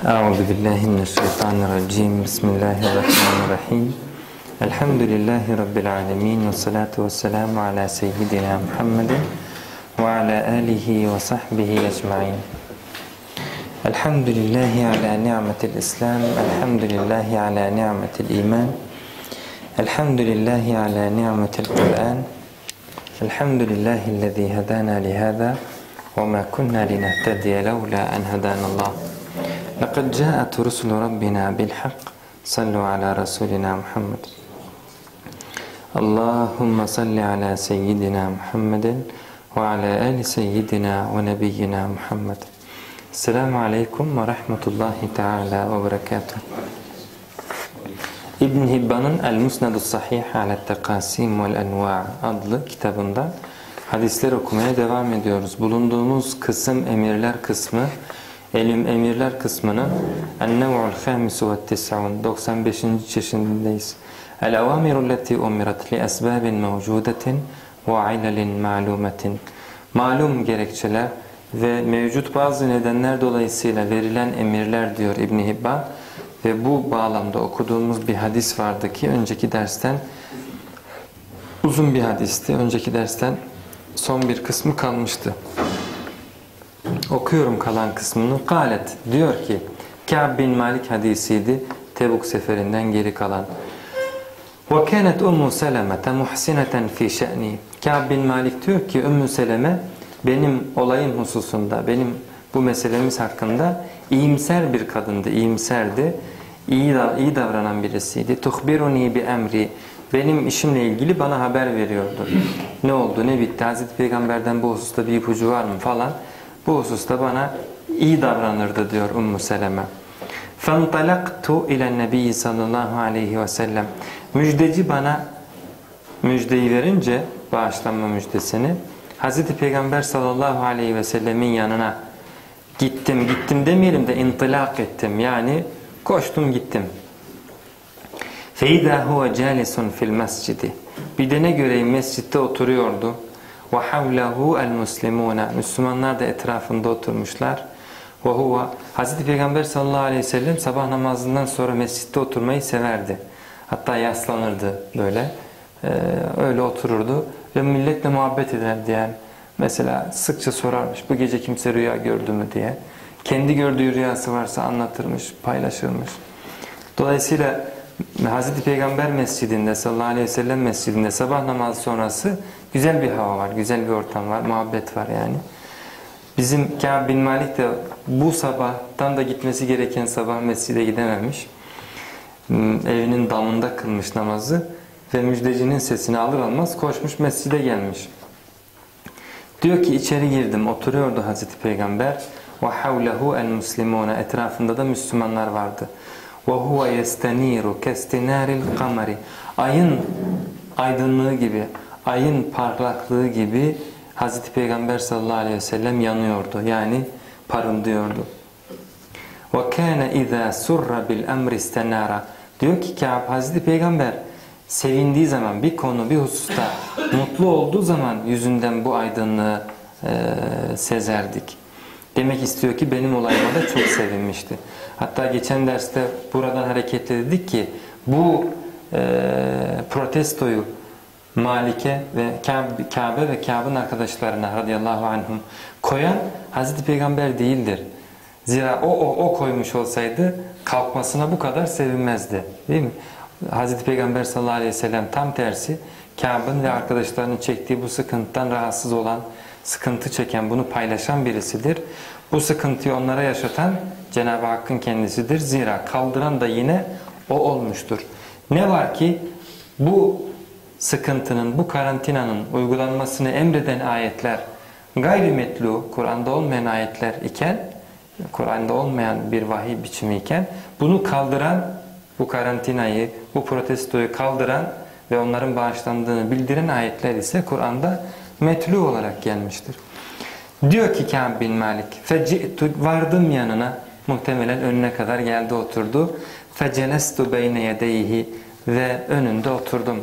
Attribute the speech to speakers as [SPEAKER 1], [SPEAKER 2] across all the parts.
[SPEAKER 1] Euzu billahi mineşşeytanirracim. Bismillahirrahmanirrahim. Elhamdülillahi rabbil alamin ve salatu vesselamu ala seyyidina Muhammedin ve ala alihi ve sahbihi ecmaîn. Elhamdülillahi ala ni'metil İslam, elhamdülillahi ala ni'metil iman. Elhamdülillahi ala ni'metil Kur'an. Elhamdülillahillezî hedâna lihâzâ ve mâ kunnâ linehtediye levlâ en hedânallâh. لَقَدْ جَاءَتْ رُسُلُ رَبِّنَا بِالْحَقِّ صَلُّوا عَلَى رَسُولِنَا مُحَمَّدٍ اللهم صل على سيدنا محمد وعلى آل سيدنا ونبينا محمد. Selamun Aleyküm ve Rahmetullahi Teala ve Berekatuhu. İbn Hibban'ın El-Musnedus Sahih Ale't-Tekasim vel-Enva' adlı kitabında hadisler okumaya devam ediyoruz. Bulunduğumuz kısım emirler kısmı, emirler kısmının En-Nev'ul Khamisu ve-Tis'un 95. çeşidindeyiz. El-Avamiru lleti umirat li esbabin mevcudetin ve ilelin ma'lumetin. Malum gerekçeler ve mevcut bazı nedenler dolayısıyla verilen emirler diyor İbn Hibban. Ve bu bağlamda okuduğumuz bir hadis vardı ki önceki dersten uzun bir hadisti. Önceki dersten son bir kısmı kalmıştı. Okuyorum kalan kısmını. Kalet diyor ki Ka'b bin Malik hadisiydi. Tebuk seferinden geri kalan. Ve kânet Ummu Seleme muhsineten fi şe'ni. Ka'b bin Malik diyor ki Ümmü Seleme benim olayım hususunda, benim bu meselemiz hakkında iyimser bir kadındı, iyimserdi. İyi davranan birisiydi. Tuhbiruni bi emri. Benim işimle ilgili bana haber veriyordu. Ne oldu, ne bitti, Hazreti Peygamber'den bu hususta bir ipucu var mı falan. Bu hususta bana iyi davranırdı diyor Ümmü Seleme. فَانْطَلَقْتُ اِلَى النَّبِيِّ sallallahu aleyhi ve sellem. Müjdeci bana müjdeyi verince, bağışlanma müjdesini, Hazreti Peygamber sallallahu aleyhi ve sellemin yanına gittim demeyelim de intilak ettim. Yani koştum gittim. فَاِذَا هُوَ جَالِسٌ فِي الْمَسْجِدِ. Bir de ne göreyim mescitte oturuyordu. وَحَوْلَهُ الْمُسْلِمُونَ. Müslümanlar da etrafında oturmuşlar. وَهُوَ Hazreti Peygamber sallallahu aleyhi ve sellem sabah namazından sonra mescitte oturmayı severdi. Hatta yaslanırdı böyle. Öyle otururdu ve milletle muhabbet ederdi yani. Mesela sıkça sorarmış bu gece kimse rüya gördü mü diye. Kendi gördüğü rüyası varsa anlatırmış, paylaşırmış. Dolayısıyla Hazreti Peygamber mescidinde sallallahu aleyhi ve sellem mescidinde sabah namazı sonrası güzel bir hava var, güzel bir ortam var, muhabbet var yani. Bizim Ka'b bin Malik de bu sabahtan da gitmesi gereken sabah mescide gidememiş. Evinin damında kılmış namazı ve müjdecinin sesini alır almaz koşmuş mescide gelmiş. Diyor ki içeri girdim, oturuyordu Hazreti Peygamber. وَحَوْلَهُ الْمُسْلِمُونَ. Etrafında da Müslümanlar vardı. وَهُوَ يَسْتَنِيرُ كَاسْتِنَارِ الْقَمَرِ. Ayın aydınlığı gibi, ayın parlaklığı gibi Hazreti Peygamber sallallahu aleyhi ve sellem yanıyordu. Yani parıldıyordu. وَكَانَ اِذَا سُرَّ بِالْاَمْرِ اسْتَنَارَ. Diyor ki Ka'b, Hazreti Peygamber sevindiği zaman, bir konu, bir hususta mutlu olduğu zaman yüzünden bu aydınlığı sezerdik. Demek istiyor ki benim olayıma da çok sevinmişti. Hatta geçen derste buradan hareketle dedik ki bu protestoyu Malik'e ve Ka'be ve Ka'b'ın arkadaşlarına radıyallahu anhum koyan Hazreti Peygamber değildir. Zira o koymuş olsaydı kalkmasına bu kadar sevinmezdi. Değil mi? Hazreti Peygamber sallallahu aleyhi ve sellem tam tersi Ka'b'ın ve arkadaşlarının çektiği bu sıkıntıdan rahatsız olan, sıkıntı çeken, bunu paylaşan birisidir. Bu sıkıntıyı onlara yaşatan Cenab-ı Hakk'ın kendisidir. Zira kaldıran da yine o olmuştur. Ne var ki bu sıkıntının, bu karantinanın uygulanmasını emreden ayetler gayrimetlu, Kur'an'da olmayan ayetler iken, Kur'an'da olmayan bir vahiy biçimi iken bunu kaldıran, bu karantinayı, bu protestoyu kaldıran ve onların bağışlandığını bildiren ayetler ise Kur'an'da metlu olarak gelmiştir. Diyor ki Ka'b bin Malik, feci'tu, vardım yanına, muhtemelen önüne kadar geldi oturdu. Fecelestu beyne yedeyhi, ve önünde oturdum.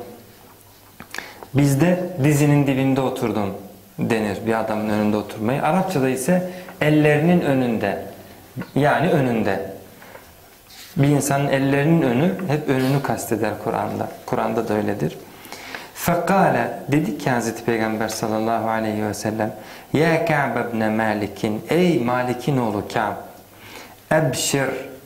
[SPEAKER 1] Bizde dizinin dibinde oturdum denir bir adamın önünde oturmayı. Arapçada ise ellerinin önünde, yani önünde. Bir insanın ellerinin önü hep önünü kasteder Kur'an'da. Kur'an'da da öyledir. Fekale, dedi ki Hazreti Peygamber sallallahu aleyhi ve sellem, ya Ka'b ibn Malik'in, ey Malik'in oğlu Ka'b, ebşir,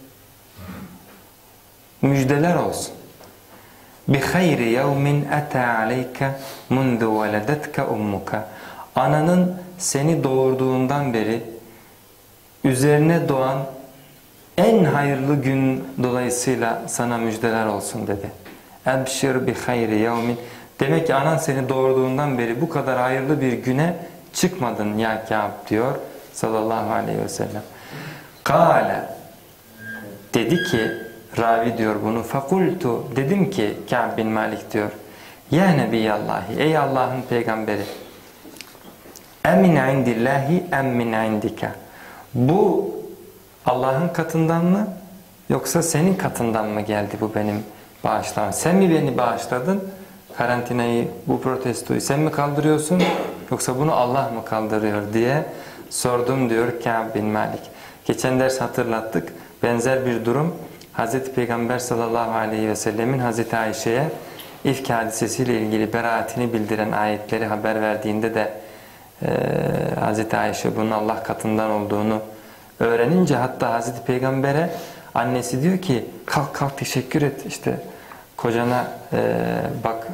[SPEAKER 1] müjdeler olsun. Bi hayri yevmin ata aleyke mundu veledetka ummuka. Ananın seni doğurduğundan beri üzerine doğan en hayırlı gün dolayısıyla sana müjdeler olsun dedi. Ebşir bi hayri yevmin. Demek ki anan seni doğurduğundan beri bu kadar hayırlı bir güne çıkmadın ya Kâb diyor sallallahu aleyhi ve sellem. Kâle, dedi ki, ravi diyor bunu, fakultu, dedim ki Kâb bin Malik diyor, ya Nebiyallahi, ey Allah'ın peygamberi, emin indillahi emmin indika. Bu Allah'ın katından mı yoksa senin katından mı geldi bu benim bağışlamam? Sen mi beni bağışladın? Karantinayı, bu protestoyu sen mi kaldırıyorsun yoksa bunu Allah mı kaldırıyor diye sordum diyor Kâb bin Malik. Geçen ders hatırlattık. Benzer bir durum Hazreti Peygamber sallallahu aleyhi ve sellemin Hazreti Ayşe'ye ifk hadisesiyle ilgili beraatini bildiren ayetleri haber verdiğinde de Hazreti Ayşe bunun Allah katından olduğunu öğrenince, hatta Hazreti Peygamber'e annesi diyor ki kalk kalk teşekkür et, işte kocana bak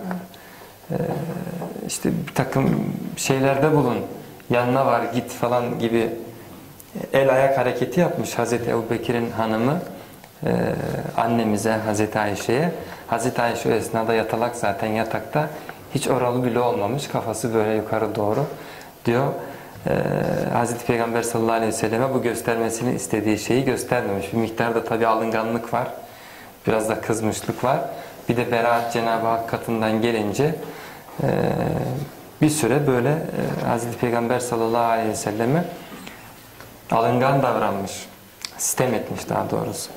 [SPEAKER 1] işte bir takım şeylerde bulun, yanına var git falan gibi el ayak hareketi yapmış Hazreti Ebubekir'in hanımı annemize, Hazreti Ayşe'ye. Hazreti Ayşe o esnada yatalak zaten yatakta, hiç oralı bile olmamış, kafası böyle yukarı doğru diyor. Hazreti Peygamber sallallahu aleyhi ve selleme bu göstermesini istediği şeyi göstermemiş. Bir miktarda tabi alınganlık var, biraz da kızmışlık var. Bir de beraat Cenab-ı Hak katından gelince bir süre böyle Hazreti Peygamber sallallahu aleyhi ve selleme alıngan davranmış, sitem etmiş daha doğrusu.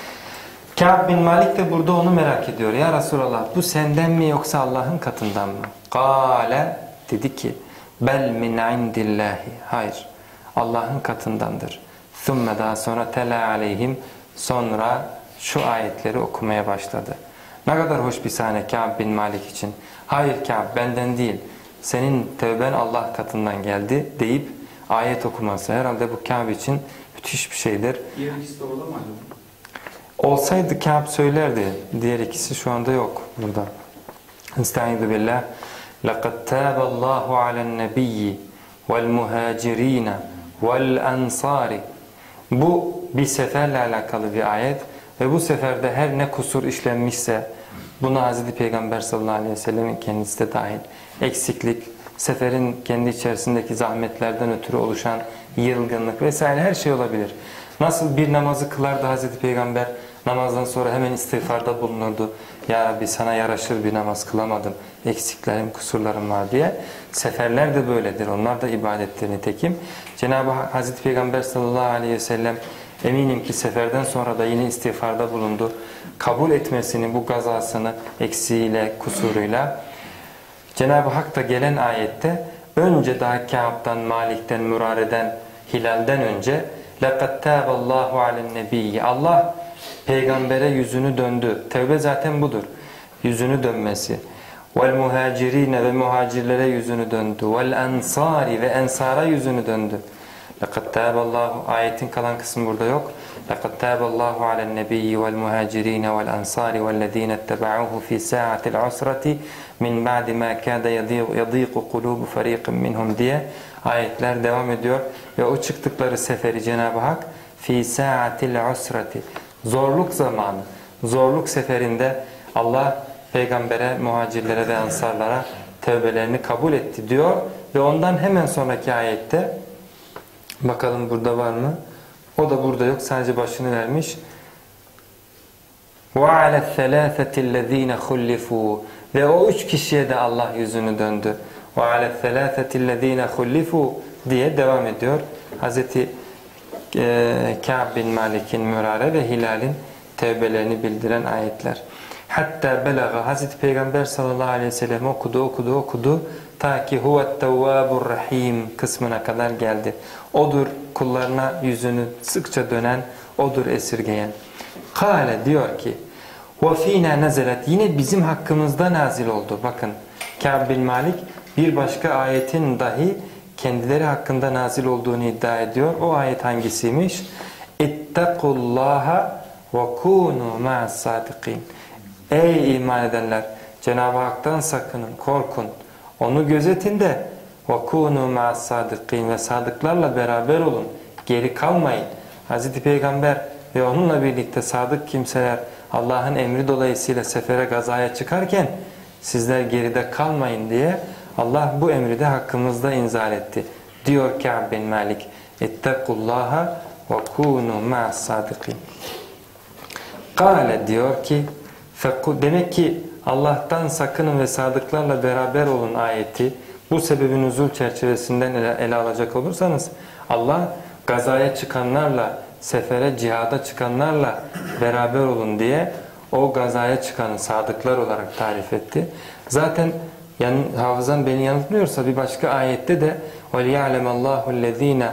[SPEAKER 1] Kâb bin Malik de burada onu merak ediyor. Ya Resulallah, bu senden mi yoksa Allah'ın katından mı? Kâle, dedi ki bel min indillahi, hayır Allah'ın katındandır. Thumme, daha sonra tela aleyhim, sonra şu ayetleri okumaya başladı. Ne kadar hoş bir sahne Kâb bin Malik için. Hayır Kâb, benden değil, senin tövben Allah katından geldi deyip ayet okuması herhalde bu Kâb için müthiş bir şeydir.
[SPEAKER 2] Diğer ikisi de orada mı?
[SPEAKER 1] Olsaydı Kâb söylerdi. Diğer ikisi şu anda yok burada. Estaizu billah. لَقَدْ تَابَ اللّٰهُ عَلَى النَّبِيِّ وَالْمُهَاجِرِينَ وَالْاَنْصَارِ. Bu bir seferle alakalı bir ayet ve bu seferde her ne kusur işlenmişse, buna Hazreti Peygamber sallallahu aleyhi ve sellemin kendisi de dahil, eksiklik, seferin kendi içerisindeki zahmetlerden ötürü oluşan yılgınlık vesaire her şey olabilir. Nasıl bir namazı kılardı Hazreti Peygamber, namazdan sonra hemen istiğfarda bulunurdu. Ya Rabbi, sana yaraşır bir namaz kılamadım, eksiklerim, kusurlarım var diye. Seferler de böyledir. Onlar da ibadettir nitekim. Cenab-ı Hak Hazreti Peygamber sallallahu aleyhi ve sellem eminim ki seferden sonra da yine istiğfarda bulundu. Kabul etmesini, bu gazasını eksiğiyle, kusuruyla. Cenab-ı Hak da gelen ayette önce daha Kâb'dan, Malik'ten, Murare'den, Hilal'den önce لَقَدْ تَابَ اللّٰهُ عَلَى النَّبِيِّ. Allah peygambere yüzünü döndü. Tevbe zaten budur. Yüzünü dönmesi. وَالْمُهَاجِرِينَ, ve muhacirlere yüzünü döndü. وَالْاَنْصَارِ, ve ensara yüzünü döndü. لَقَدْ تَابَ اللّٰهُ, ayetin kalan kısmı burada yok. لَقَدْ تَابَ اللّٰهُ عَلَى النَّبِيِّ وَالْمُهَاجِرِينَ وَالْاَنْصَارِ وَالَّذ۪ينَ اتَّبَعُوهُ فِي سَاعَةِ الْعُسْرَةِ مِنْ بَعْدِ مَا كَادَ يَضِيقُ قُلُوبُ فَر۪يقٍ مِنْهُمْ diye ayetler devam ediyor. Ve o çıktıkları seferi Cenab-ı Hak فِي سَاعَةِ الْعُسْرَةِ, zorluk zamanı, zorluk seferinde Allah peygambere, muhacirlere ve ensarlara tevbelerini kabul etti diyor. Ve ondan hemen sonraki ayette, bakalım burada var mı? O da burada yok, sadece başını vermiş. وَعَلَى الثَّلَاثَةِ الَّذ۪ينَ خُلِّفُوا, ve o üç kişiye de Allah yüzünü döndü. وَعَلَى الثَّلَاثَةِ الَّذ۪ينَ خُلِّفُوا diye devam ediyor. Hazreti Kâb bin Malik'in, Mürare ve Hilal'in tevbelerini bildiren ayetler. Hatta belaga, Hazreti Peygamber sallallahu aleyhi ve sellem okudu ta ki huvet tevvabur rahim kısmına kadar geldi. Odur kullarına yüzünü sıkça dönen, odur esirgeyen. Kale diyor ki وَف۪ينَا nezelet, yine bizim hakkımızda nazil oldu. Bakın Kâb bin Malik bir başka ayetin dahi kendileri hakkında nazil olduğunu iddia ediyor. O ayet hangisiymiş? اِتَّقُوا وَكُونُوا مَعَ الصَّادِقِينَ. Ey iman edenler! Cenab-ı Hak'tan sakının, korkun. Onu gözetin de وَكُونُوا مَعَ الصَّادِقِينَ, ve sadıklarla beraber olun. Geri kalmayın. Hz. Peygamber ve onunla birlikte sadık kimseler Allah'ın emri dolayısıyla sefere, gazaya çıkarken sizler geride kalmayın diye Allah bu emri de hakkımızda inzal etti. Diyor Kâb bin Malik. اِتَّقُوا وَكُونُوا مَعَ الصَّادِقِينَ. Kâle diyor ki demek ki Allah'tan sakının ve sadıklarla beraber olun ayeti bu sebebin nüzul çerçevesinden ele alacak olursanız Allah gazaya çıkanlarla, sefere, cihada çıkanlarla beraber olun diye o gazaya çıkanı sadıklar olarak tarif etti. Zaten hafızam beni yanıltmıyorsa bir başka ayette de وَلِيَعْلَمَ اللّٰهُ الَّذ۪ينَ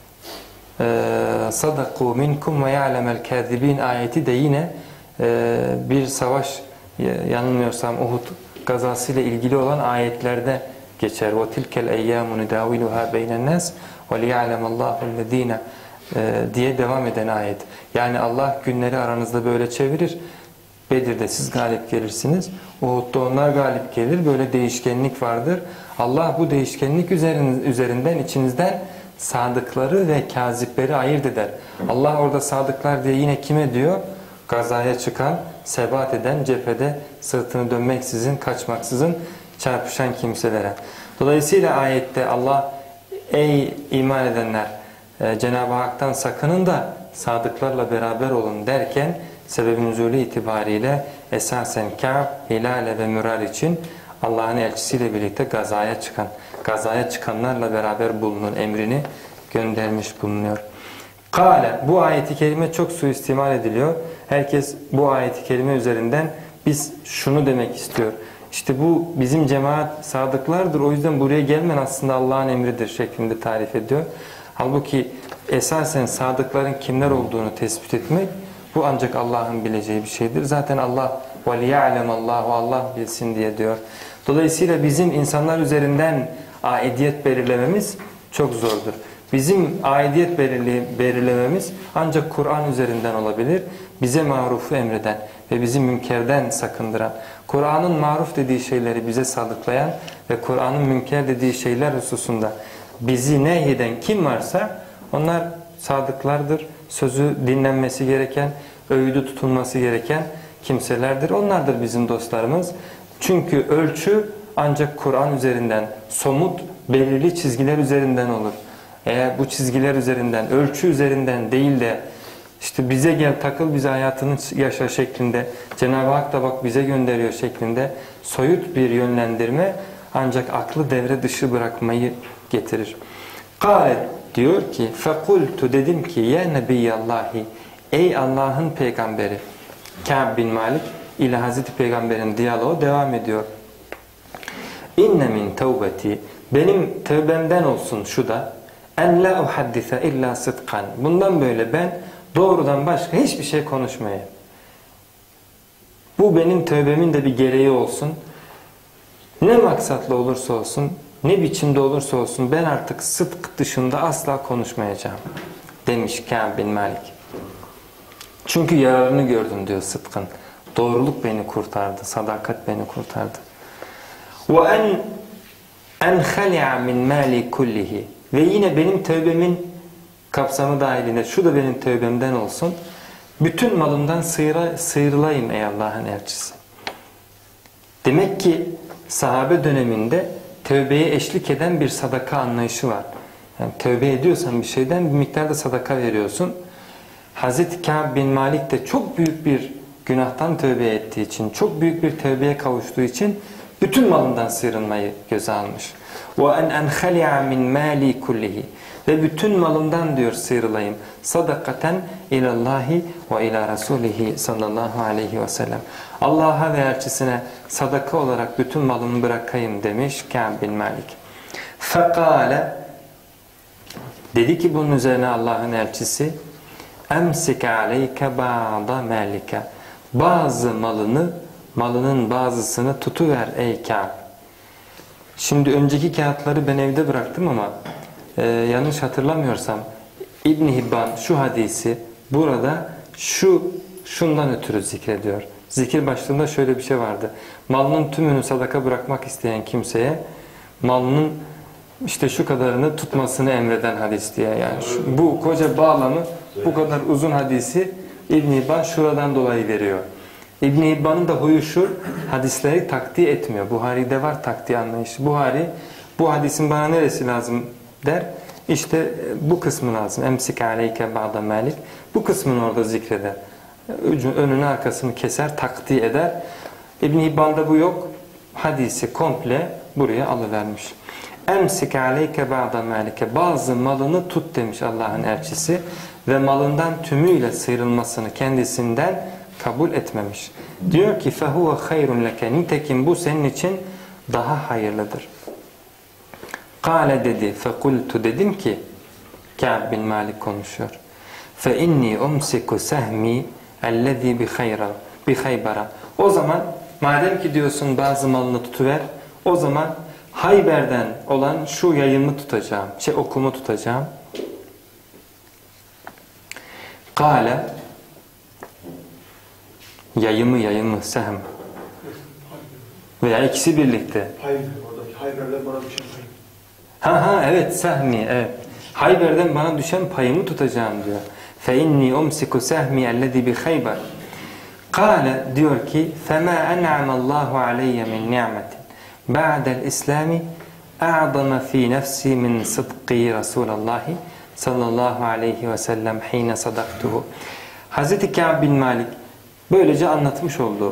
[SPEAKER 1] صَدَقُوا مِنْكُمْ وَيَعْلَمَ الْكَاذِب۪ينَ ayeti de yine bir savaş, yanılmıyorsam Uhud gazasıyla ilgili olan ayetlerde geçer. وَتِلْكَ الْاَيَّامُ نُدَاوِلُهَا بَيْنَ النَّاسِ وَلِيَعْلَمَ اللّٰهُ الَّذ۪ينَ diye devam eden ayet. Yani Allah günleri aranızda böyle çevirir. Bedir'de siz galip gelirsiniz. Uhud'da onlar galip gelir. Böyle değişkenlik vardır. Allah bu değişkenlik üzerinden içinizden sadıkları ve kazipleri ayırt eder. Allah orada sadıklar diye yine kime diyor? Gazaya çıkan, sebat eden, cephede sırtını dönmeksizin, kaçmaksızın çarpışan kimselere. Dolayısıyla ayette Allah ey iman edenler Cenab-ı Hak'tan sakının da sadıklarla beraber olun derken sebebin nüzulü itibariyle esasen Kâb, Hilale ve Mürar için Allah'ın elçisiyle birlikte gazaya çıkanlarla beraber bulunun emrini göndermiş bulunuyor. Kâle, bu ayeti kerime çok suistimal ediliyor. Herkes bu ayeti kerime üzerinden biz şunu demek istiyor. İşte bu bizim cemaat sadıklardır, o yüzden buraya gelmen aslında Allah'ın emridir şeklinde tarif ediyor. Halbuki esasen sadıkların kimler olduğunu tespit etmek bu ancak Allah'ın bileceği bir şeydir. Zaten Allah وَلِيَعْلَمَ اللّٰهُ, Allah bilsin diye diyor. Dolayısıyla bizim insanlar üzerinden aidiyet belirlememiz çok zordur. Bizim aidiyet belirlememiz ancak Kur'an üzerinden olabilir. Bize marufu emreden ve bizi münkerden sakındıran, Kur'an'ın maruf dediği şeyleri bize sadıklayan ve Kur'an'ın münker dediği şeyler hususunda bizi nehyeden kim varsa onlar sadıklardır. Sözü dinlenmesi gereken, öğüdü tutulması gereken kimselerdir. Onlardır bizim dostlarımız. Çünkü ölçü ancak Kur'an üzerinden, somut, belirli çizgiler üzerinden olur. Eğer bu çizgiler üzerinden, ölçü üzerinden değil de işte bize gel takıl, bize hayatını yaşa şeklinde, Cenab-ı Hak da bak bize gönderiyor şeklinde soyut bir yönlendirme ancak aklı devre dışı bırakmayı getirir. Kâle diyor ki fekultu, dedim ki ya Nebiyallahi, ey Allah'ın peygamberi. Kâb bin Malik ile Hazreti Peygamber'in diyaloğu devam ediyor. İnne min tevbeti, benim tövbemden olsun şu da, en la uhaddise illa sıdkan, bundan böyle ben doğrudan başka hiçbir şey konuşmayayım. Bu benim tövbemin de bir gereği olsun. Ne maksatla olursa olsun, ne biçimde olursa olsun ben artık sıdk dışında asla konuşmayacağım demiş Kâb bin Malik. Çünkü yararını gördüm diyor sıdkın. Doğruluk beni kurtardı, sadakat beni kurtardı. Ve en khali'a min mali kullihi, ve yine benim tövbemin kapsamı dahilinde şu da benim tövbemden olsun. Bütün malımdan sıyrılayım ey Allah'ın elçisi. Demek ki sahabe döneminde tövbeye eşlik eden bir sadaka anlayışı var. Yani tövbe ediyorsan bir şeyden bir miktarda sadaka veriyorsun. Hazreti Kâb bin Malik de çok büyük bir günahtan tövbe ettiği için, çok büyük bir tövbeye kavuştuğu için bütün malından sıyrılmayı göze almış. وَاَنْ اَنْخَلِعَ مِنْ مَالِي كُلِّهِ, ve bütün malımdan diyor sıyrılayım. Sadakaten ilallahi ve ila rasulihi sallallahu aleyhi ve sellem. Allah'a ve elçisine sadaka olarak bütün malımı bırakayım demiş Kâb bin Malik. Fekale, dedi ki bunun üzerine Allah'ın elçisi, emsik aleyke ba'da malike. Bazı malının bazısını tutuver ey Ka'b. Şimdi önceki kağıtları ben evde bıraktım ama yanlış hatırlamıyorsam İbn Hibban şu hadisi burada şundan ötürü zikrediyor. Zikir başlığında şöyle bir şey vardı. Malının tümünü sadaka bırakmak isteyen kimseye malının işte şu kadarını tutmasını emreden hadis diye. Yani bu koca bağlamı, bu kadar uzun hadisi İbn Hibban şuradan dolayı veriyor. İbn Hibban'ın da huyu şu, hadisleri taktiğ etmiyor. Buhari'de var taktiğ anlayışı. Buhari bu hadisin bana neresi lazım der. İşte bu kısmı lazım. Emsik aleyke ba'da malik. Bu kısmını orada zikreder. Önünü arkasını keser, taktiğ eder. İbn Hibban'da bu yok. Hadisi komple buraya alıvermiş. Emsik aleyke ba'da malike. Bazı malını tut demiş Allah'ın elçisi ve malından tümüyle sıyrılmasını kendisinden kabul etmemiş. Diyor ki fehuve hayrun leke. Nitekim bu senin için daha hayırlıdır. Kale dedi. Fekultu dedim ki Ka'b bin Malik konuşuyor. Fe inni umsiku sehmi ellezî bi Haybara. O zaman madem ki diyorsun bazı malını tutuver, o zaman Hayber'den olan şu yayımı tutacağım, okumu tutacağım. Kale yayımı sehm veya ikisi birlikte.
[SPEAKER 2] Hayber'den bana düşen payım.
[SPEAKER 1] Evet sehmi, evet. Hayber'den bana düşen payımı tutacağım diyor. Fe inni umsiku sehmi ellezî bi Hayber. Kale diyor ki fema en'amallahu aleyye min ni'metin ba'del islami a'zama fi nefsi min sıdqi Resulallahi sallallahu aleyhi ve sellem hine sadaktuhu. Hazreti Ka'b bin Malik böylece anlatmış oldu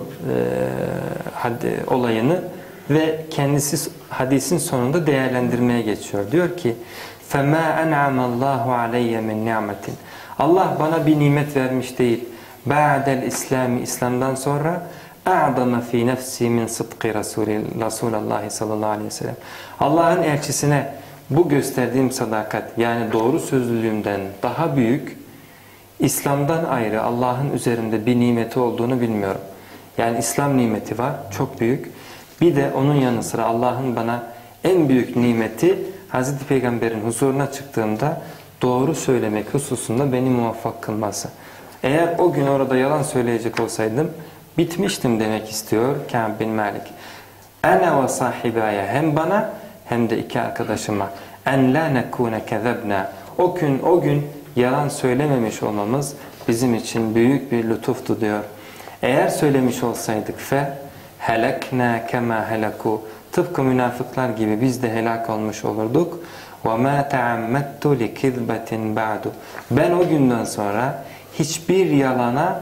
[SPEAKER 1] olayını ve kendisi hadisin sonunda değerlendirmeye geçiyor. Diyor ki فَمَا أَنْعَمَ اللّٰهُ عَلَيَّ مِنْ نِعْمَةٍ. Allah bana bir nimet vermiş değil. بَعْدَ الْإِسْلَامِ İslam'dan sonra اَعْضَمَ ف۪ي نَفْسِي مِنْ صِدْقِ Resulullah sallallahu aleyhi ve sellem. Allah'ın elçisine bu gösterdiğim sadakat yani doğru sözlülüğümden daha büyük, İslam'dan ayrı Allah'ın üzerinde bir nimeti olduğunu bilmiyorum. Yani İslam nimeti var, çok büyük. Bir de onun yanı sıra Allah'ın bana en büyük nimeti Hazreti Peygamber'in huzuruna çıktığımda doğru söylemek hususunda beni muvaffak kılması. Eğer o gün orada yalan söyleyecek olsaydım bitmiştim demek istiyor Ka'b bin Malik. Ene ve sahibaya, hem bana hem de iki arkadaşıma, en la nekune kezebna, o gün yalan söylememiş olmamız bizim için büyük bir lütuftu diyor. Eğer söylemiş olsaydık helekna kema heleku, tıpkı münafıklar gibi biz de helak olmuş olurduk. وَمَا تَعَمَّدْتُ لِكِذْبَةٍ بَعْدُ. Ben o günden sonra hiçbir yalana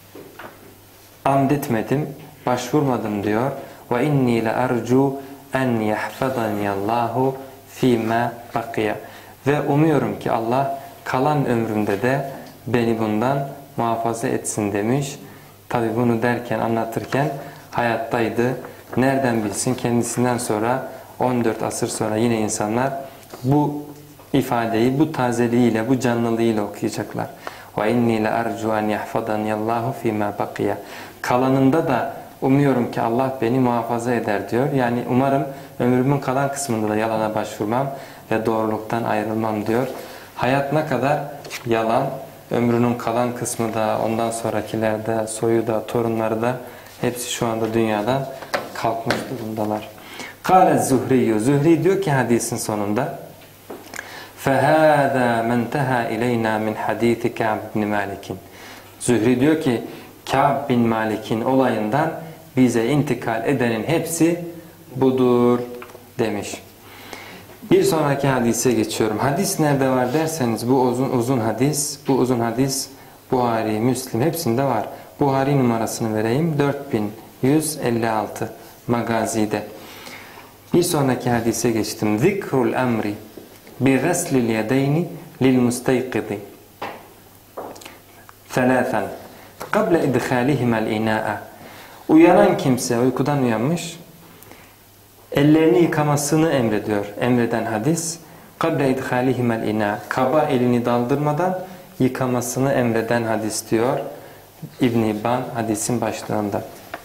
[SPEAKER 1] amdetmedim, başvurmadım diyor. وَاِنِّي لَأَرْجُوا اَنْ يَحْفَظَنِيَ اللّٰهُ ف۪ي مَا بَقِيَ. Ve umuyorum ki Allah kalan ömrümde de beni bundan muhafaza etsin demiş. Tabi bunu derken, anlatırken hayattaydı. Nereden bilsin, kendisinden sonra 14 asır sonra yine insanlar bu ifadeyi bu tazeliğiyle, bu canlılığıyla okuyacaklar. وَاِنِّي لَاَرْجُوا اَنْ يَحْفَظَنِيَ اللّٰهُ ف۪ي مَا بَقِيَ. Kalanında da umuyorum ki Allah beni muhafaza eder diyor. Yani umarım ömrümün kalan kısmında da yalana başvurmam ve doğruluktan ayrılmam diyor. Hayat ne kadar yalan, ömrünün kalan kısmı da, ondan sonrakilerde, soyu da, torunları da hepsi şu anda dünyadan kalkmış durumdalar. Kâle Zuhriyyü. Zuhri diyor ki hadisin sonunda فَهَذَا مَنْ تَهَا اِلَيْنَا مِنْ حَد۪يثِ كَعْبِ بْنِ مَالِكٍ. Zuhri diyor ki Ka'b bin Malik'in olayından bize intikal edenin hepsi budur demiş. Bir sonraki hadise geçiyorum. Hadis nerede var derseniz bu uzun hadis Buhari, Müslim hepsinde var. Buhari numarasını vereyim. 4156 Magazi'de. Bir sonraki hadise geçtim. Zikrul emri bi ghaslil yedeyni lil mustayqidi. Thalathan qabla idkhalihima al ina'a. Uyanan kimse, uykudan uyanmış, ellerini yıkamasını emrediyor. Emreden hadis. Qabla idkhalihima al ina'a. Kaba elini daldırmadan yıkamasını emreden hadis diyor İbn-i İbban hadisin başlığında.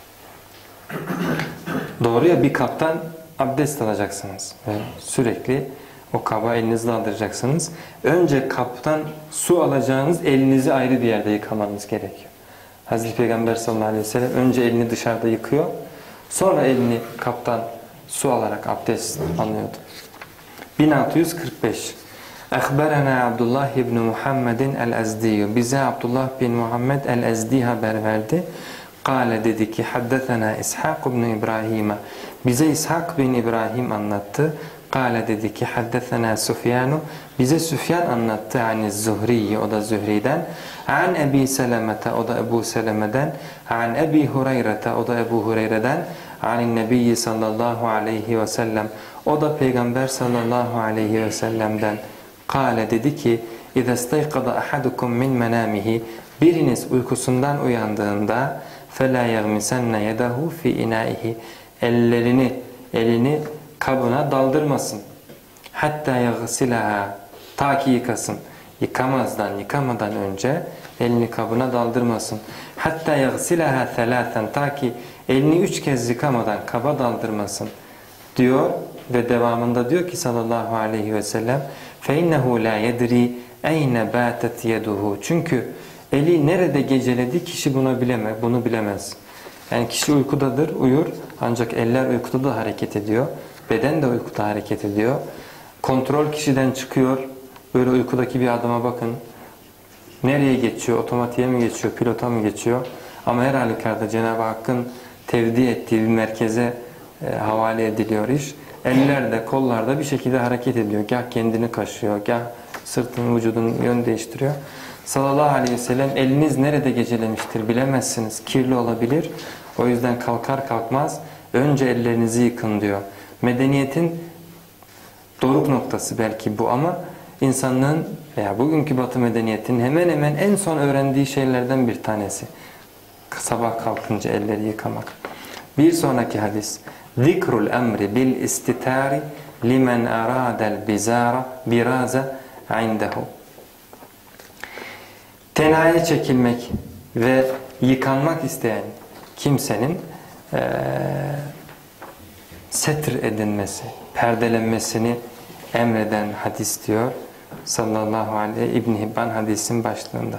[SPEAKER 1] Doğru ya, bir kaptan abdest alacaksınız ve sürekli o kaba elinizle aldıracaksınız. Önce kaptan su alacağınız elinizi ayrı bir yerde yıkamanız gerekiyor. Hazreti Peygamber sallallahu aleyhi ve sellem önce elini dışarıda yıkıyor, sonra elini kaptan su alarak abdest alıyordu. 1645 Akhbarana Abdullah ibn Muhammedin el-Azdi. Bize Abdullah bin Muhammed el-Azdi haber verdi. Kale dedi ki haddethena İshak ibn İbrahim. Bize İshak bin İbrahim anlattı. Kale dedi ki haddethena Süfyanu. Bize Süfyan anlattı. Aniz Zuhri'yi, o da Zühri'den. An Ebi Selemete, o da Ebu Seleme'den. An Ebi Hureyre'te, o da Ebu Hureyre'den. Anin Nebiyyi sallallahu aleyhi ve sellem. O da Peygamber sallallahu aleyhi ve sellem'den. Kale dedi ki اِذَا اسْتَيْقَضَ أَحَدُكُمْ مِنْ مَنَامِهِ. Biriniz uykusundan uyandığında فَلَا يَغْمِسَنَّ يَدَهُ فِي اِنَائِهِ. Elini kabına daldırmasın. Hatta يَغْسِلَهَا. Ta ki yıkasın. Yıkamadan önce elini kabına daldırmasın. Hatta يَغْسِلَهَا ثَلَاثًا. Ta ki elini 3 kez yıkamadan kaba daldırmasın diyor ve devamında diyor ki sallallahu aleyhi ve sellem فَاِنَّهُ لَا يَدْرِي اَيْنَ بَاتَتْ يَدُهُ. Çünkü eli nerede geceledi kişi bunu bilemez. Yani kişi uykudadır, uyur, ancak eller uykuda da hareket ediyor. Beden de uykuda hareket ediyor. Kontrol kişiden çıkıyor. Böyle uykudaki bir adama bakın. Nereye geçiyor? Otomatiğe mi geçiyor? Pilota mı geçiyor? Ama her halükarda Cenab-ı Hakk'ın tevdi ettiği bir merkeze havale ediliyor iş. Eller de kollar da bir şekilde hareket ediyor. Gah kendini kaşıyor, gah sırtını, vücudunu yön değiştiriyor. Sallallahu aleyhi ve sellem eliniz nerede gecelemiştir bilemezsiniz. Kirli olabilir. O yüzden kalkar kalkmaz önce ellerinizi yıkın diyor. Medeniyetin doruk noktası belki bu ama insanlığın veya bugünkü Batı medeniyetinin hemen hemen en son öğrendiği şeylerden bir tanesi. Sabah kalkınca elleri yıkamak. Bir sonraki hadis. Zikrul emri bil istitari limen aradel biraza indehu. Tenhaya çekilmek ve yıkanmak isteyen kimsenin setr edilmesi, perdelenmesini emreden hadis diyor sallallahu aleyhi İbn Hibban hadisin başlığında.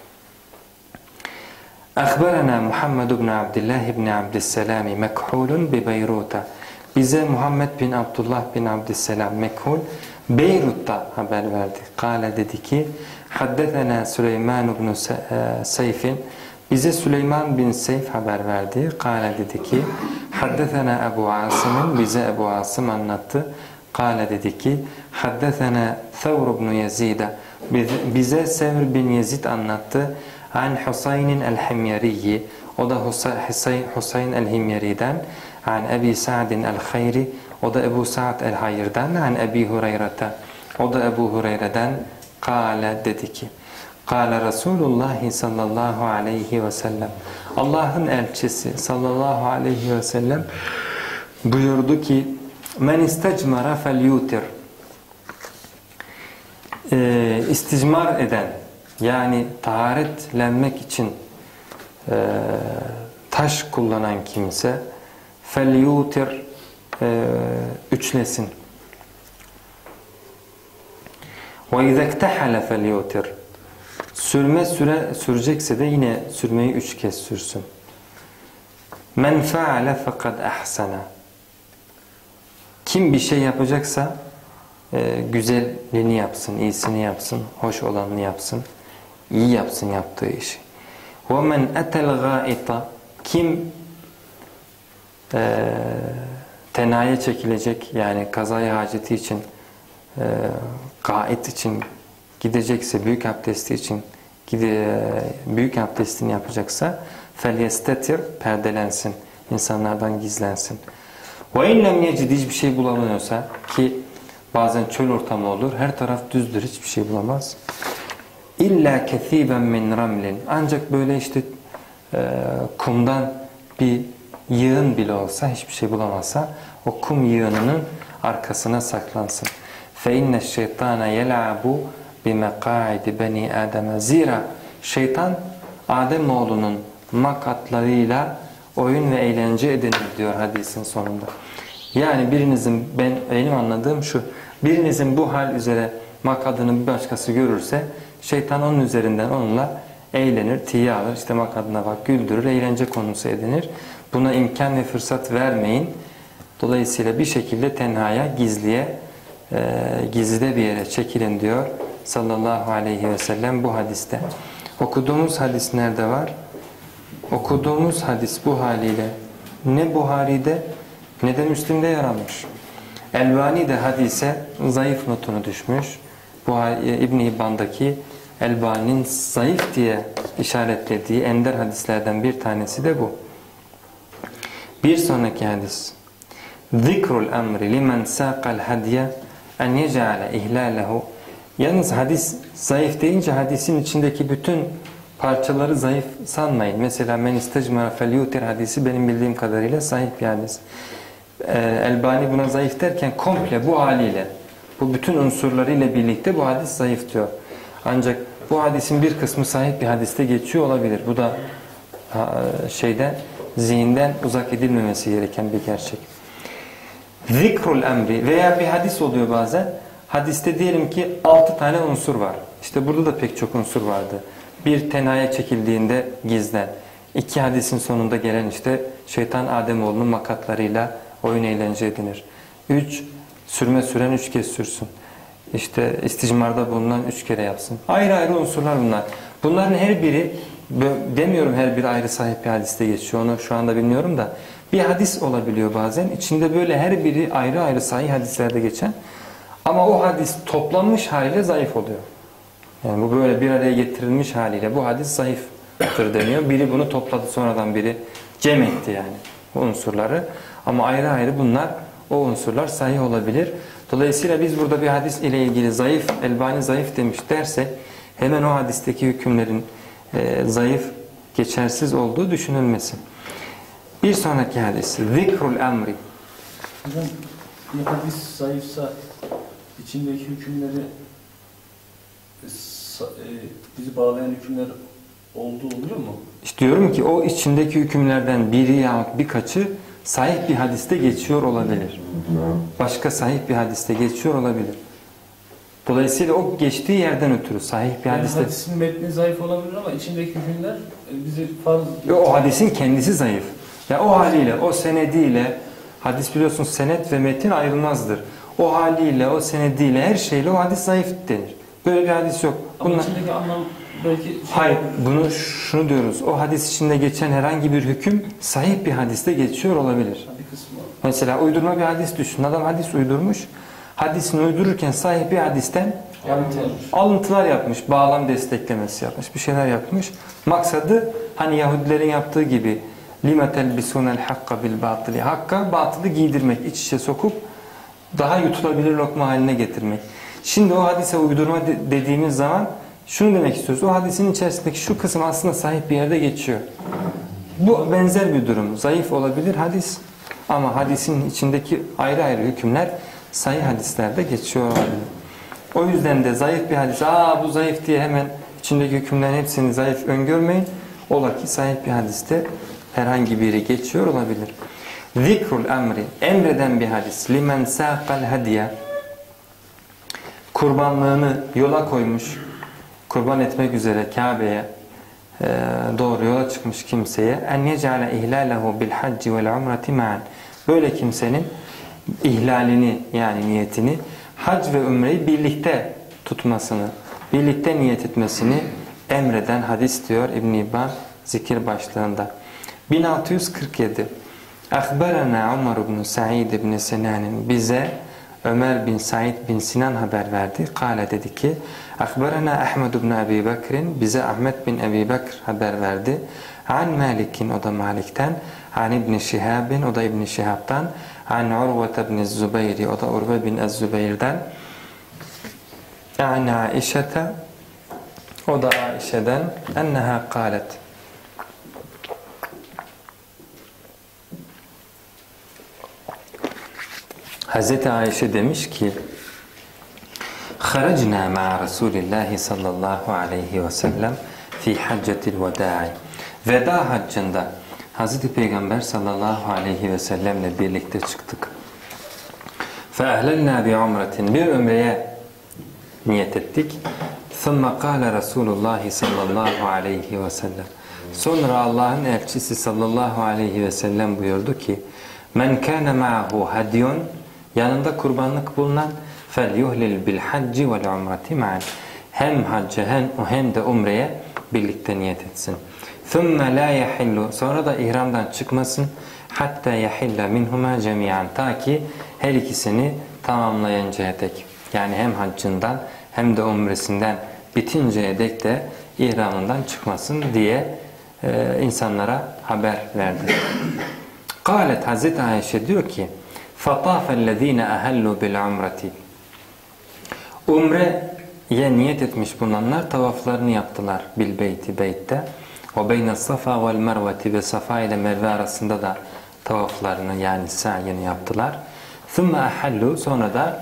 [SPEAKER 1] Akhbarana Muhammed ibn Abdullah ibn Abdüsselam mekhulun bi Beyrut'a. Bize Muhammed bin Abdullah bin Abdüsselam mekhul Beyrut'ta haber verdi. Kale dedi ki haddethena Süleyman ibn Seyf'in. Bize Süleyman bin Seyf haber verdi. Kale dedi ki haddethena Ebu Asım'ın. Bize Ebu Asım anlattı. Kale dedi ki haddethena Thawr ibn Yazid'a. Bize Sevr bin Yazid anlattı. An Husayn el-Himyariyi. O da Husayn el-Himyari'den. An Ebi Sa'din el-Hayri. O da Ebu Sa'd el-Hayr'dan. An Ebi Hureyre'ten. O da Ebu Hureyre'den. Kale dedi ki Kale Resulullah sallallahu aleyhi ve sellem. Allah'ın elçisi sallallahu aleyhi ve sellem buyurdu ki men istecmara felyutir. İsticmar eden yani taharetlenmek için taş kullanan kimse felyutir üçlesin. Ve izektehala felyutir. Sürecekse de yine sürmeyi 3 kez sürsün. Men faale fekad ahsana. Kim bir şey yapacaksa güzelliğini yapsın, iyisini yapsın, hoş olanını yapsın, iyi yapsın yaptığı işi. وَمَنْ اَتَلْ غَائِطَ. Kim tenaya çekilecek yani kazaya haceti için gait için gidecekse, büyük abdesti için büyük abdestini yapacaksa فَلْيَسْتَتِرْ perdelensin, insanlardan gizlensin. وَاِنْ لَمْ يَجِدْ hiçbir şey bulamıyorsa ki bazen çöl ortamı olur, her taraf düzdür, hiçbir şey bulamaz. İlla kesiben min ramlin. Ancak böyle işte kumdan bir yığın bile olsa, hiçbir şey bulamazsa o kum yığınının arkasına saklansın. Fe inne şeytana yel'abu بِمَقَاعِدِ بَنِي آدَمَ Zira şeytan Ademoğlunun makatlarıyla oyun ve eğlence edinir diyor hadisin sonunda. Yani birinizin, benim anladığım şu, birinizin bu hal üzere makadını bir başkası görürse şeytan onun üzerinden onunla eğlenir, tiye alır, işte makadına bak güldürür, eğlence konusu edinir. Buna imkan ve fırsat vermeyin. Dolayısıyla bir şekilde tenhaya, gizlide bir yere çekilin diyor sallallahu aleyhi ve sellem bu hadiste. Okuduğumuz hadis nerede var? Okuduğumuz hadis bu haliyle ne Buhari'de ne de Müslim'de yer almış. Elbani de hadise zayıf notunu düşmüş. İbn-i Hibban'daki Elbani'nin zayıf diye işaretlediği ender hadislerden bir tanesi de bu. Bir sonraki hadis. Zikrul emri limen saqal hadiye en yec'ale ihlalehu. Yalnız hadis zayıf deyince hadisin içindeki bütün parçaları zayıf sanmayın. Mesela men istecmara felyutir hadisi benim bildiğim kadarıyla zayıf bir hadis. Elbani buna zayıf derken komple bu haliyle, bu bütün unsurlarıyla birlikte bu hadis zayıf diyor. Ancak bu hadisin bir kısmı sahih bir hadiste geçiyor olabilir. Bu da zihinden uzak edilmemesi gereken bir gerçek. Zikrul emri veya bir hadis oluyor bazen. Hadiste diyelim ki 6 tane unsur var. İşte burada da pek çok unsur vardı. Bir tenaya çekildiğinde gizlen. 2 hadisin sonunda gelen işte şeytan Ademoğlunun makatlarıyla oyun eğlence edinir. 3 sürme süren 3 kez sürsün. İşte isticmarda bulunan 3 kere yapsın. Ayrı ayrı unsurlar bunlar. Bunların her biri, demiyorum her biri ayrı sahih bir hadiste geçiyor. Onu şu anda bilmiyorum da bir hadis olabiliyor bazen. İçinde böyle her biri ayrı ayrı sahih hadislerde geçen. Ama o hadis toplanmış haliyle zayıf oluyor. Yani bu böyle bir araya getirilmiş haliyle bu hadis zayıftır deniyor. Biri bunu topladı, sonradan biri cem etti yani o unsurları. Ama ayrı ayrı bunlar, o unsurlar sahih olabilir. Dolayısıyla biz burada bir hadis ile ilgili zayıf, Elbani zayıf demiş derse hemen o hadisteki hükümlerin zayıf, geçersiz olduğu düşünülmesin. Bir sonraki hadis. Zikrul emri.
[SPEAKER 3] Hocam bir hadis zayıfsa içindeki hükümleri bizi bağlayan hükümler olduğu oluyor mu?
[SPEAKER 1] İşte diyorum ki o içindeki hükümlerden biri yahut birkaçı sahih bir hadiste geçiyor olabilir. Başka sahih bir hadiste geçiyor olabilir. Dolayısıyla o geçtiği yerden ötürü sahih bir hadiste...
[SPEAKER 3] Hadisin metni zayıf olabilir ama içindeki hükümler bizi farz...
[SPEAKER 1] O hadisin kendisi zayıf. Ya o haliyle, o senediyle, hadis biliyorsunuz senet ve metin ayrılmazdır. O haliyle, o senediyle, her şeyle o hadis zayıf denir. Böyle bir hadis yok.
[SPEAKER 3] Ama içindeki anlam belki...
[SPEAKER 1] Hayır, şunu diyoruz. O hadis içinde geçen herhangi bir hüküm sahih bir hadiste geçiyor olabilir.
[SPEAKER 3] Bir kısmı.
[SPEAKER 1] Mesela uydurma bir hadis düşün. Adam hadis uydurmuş. Hadisini uydururken sahih bir hadisten alıntılar yapmış. Bağlam desteklemesi yapmış. Bir şeyler yapmış. Maksadı hani Yahudilerin yaptığı gibi لِمَ تَلْبِسُونَ الْحَقَّ بِالْبَاطِلِ Hakka batılı giydirmek, iç içe sokup daha yutulabilir lokma haline getirmek. Şimdi o hadise uydurma dediğimiz zaman şunu demek istiyoruz. O hadisin içerisindeki şu kısım aslında sahih bir yerde geçiyor. Bu benzer bir durum. Zayıf olabilir hadis ama hadisin içindeki ayrı ayrı hükümler sahih hadislerde geçiyor olabilir. O yüzden de zayıf bir hadis, bu zayıf diye hemen içindeki hükümlerin hepsini zayıf öngörmeyin. Ola ki sahih bir hadiste herhangi biri geçiyor olabilir. Zikrul emri, emreden bir hadis. Limen saqal hadiye, kurbanlığını yola koymuş, kurban etmek üzere Kabe'ye doğru yola çıkmış kimseye en yec'ale ihlalehu bil hacci vel umreti ma'an. Böyle kimsenin ihlalini yani niyetini hac ve umreyi birlikte tutmasını, birlikte niyet etmesini emreden hadis diyor İbn-i Hibban zikir başlığında. 1647 Akhbarana Umar ibn Sa'id ibn Sinan'ın bize Ömer bin Said bin Sinan haber verdi. Kale dedi ki Akhbarana Ahmed ibn Abi Bakr bize Ahmet bin Abi Bakr haber verdi. An Malik'in o da Malik'ten, an İbn Şihab'in o da İbn Şihab'tan, an Urve ibn Zübeyri o da Urve bin Zübeyr'den, an Aişete o da Aişe'den enneha kalet. Hazreti Ayşe demiş ki خرجنا مع رسول الله صلى الله عليه وسلم في حجة الوداع. Veda haccında Hazreti Peygamber sallallahu aleyhi ve sellemle birlikte çıktık. فَاَهْلَلْنَا بِعُمْرَةٍ Bir ömreye niyet ettik. ثُمَّ قَالَ رَسُولُ اللّٰهِ sallallahu aleyhi ve sellem. Sonra Allah'ın elçisi sallallahu aleyhi ve sellem buyurdu ki مَنْ كَانَ مَعَهُ هَدْيٌ Yanında kurbanlık bulunan فَلْيُهْلِلْ بِالْحَجِّ وَالْعُمْرَةِ مَعًا Hem hacca hem de umreye birlikte niyet etsin. ثُمَّ لَا يَحِلُّ Sonra da ihramdan çıkmasın. hatta yahilla minhuma cemiyan ta ki her ikisini tamamlayıncaya dek. Yani hem haccından hem de umresinden bitinceye dek de ihramından çıkmasın diye insanlara haber verdi. Kâlet Hazreti Ayşe diyor ki فَطَافَ الَّذ۪ينَ اَهَلُّوا بِالْعُمْرَةِ Umre'ye niyet etmiş bulunanlar tavaflarını yaptılar bilbeyti beytte. O beyne safa vel merveti ve safa ile merve arasında da tavaflarını yani sa'yini yaptılar. Thumma ahallu sonra da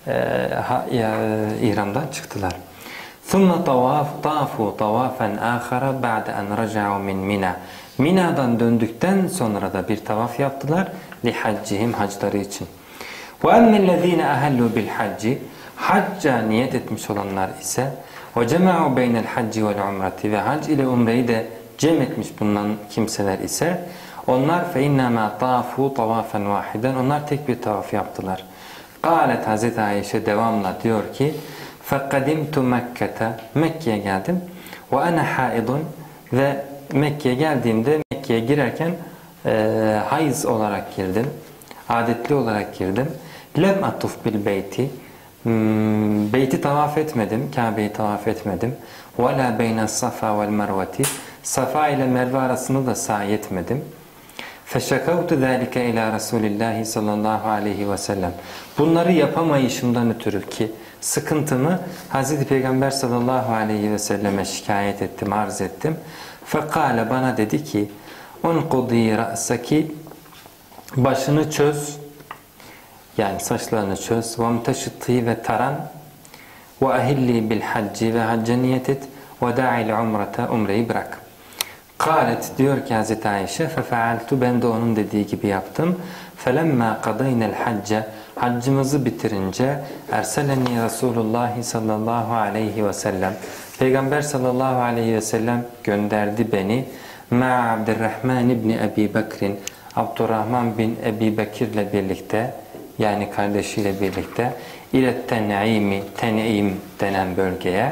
[SPEAKER 1] ihramdan çıktılar. Thumma tafu tavafen ahara ba'de en raca'u min Mina. Mina'dan döndükten sonra da bir tavaf yaptılar li haccihim hacları için. Ve emmellezine ahallu bil hacci hacca niyet etmiş olanlar ise ve cema'u beynel hacci vel umreti ve hac ile umreyi de cem etmiş bulunan kimseler ise onlar fe innema tafu tavafen vahiden onlar tek bir tavaf yaptılar. Kâlet Hazreti Ayşe devamla diyor ki fekadimtu Mekke'te Mekke'ye geldim ve ana haidun ve Mekke'ye geldiğimde Mekke'ye girerken hayız olarak girdim. Adetli olarak girdim. Lem atuf bil beyti beyti tavaf etmedim. Kabe'yi tavaf etmedim. Ve la beyne safa vel merveti Safa ile Merve arasında da sa'i etmedim. فَشَكَوْتُ ذَٰلِكَ اِلَى رَسُولِ اللّٰهِ sallallahu aleyhi ve sellem. Bunları yapamayışımdan ötürü ki sıkıntımı Hz. Peygamber sallallahu aleyhi ve selleme şikayet ettim, arz ettim. فَقَالَ bana dedi ki اُنْقُضِي رَأْسَكِ başını çöz, yani saçlarını çöz. وَمْتَشِطِّي ve taran. وَاَهِلِّي بِالْحَجِّ ve hacca niyet et. وَدَعِلْ عُمْرَةَ umreyi bırak. Kâlet diyor ki Hazreti Ayşe fefealtu ben de onun dediği gibi yaptım. Felemma qadayna'l hacca haccımızı bitirince erseleni Resulullah sallallahu aleyhi ve sellem Peygamber sallallahu aleyhi ve sellem gönderdi beni ma Abdurrahman ibn Ebi Bekir'in Abdurrahman bin Ebi Bekir'le birlikte yani kardeşiyle birlikte ile Ten'im denen bölgeye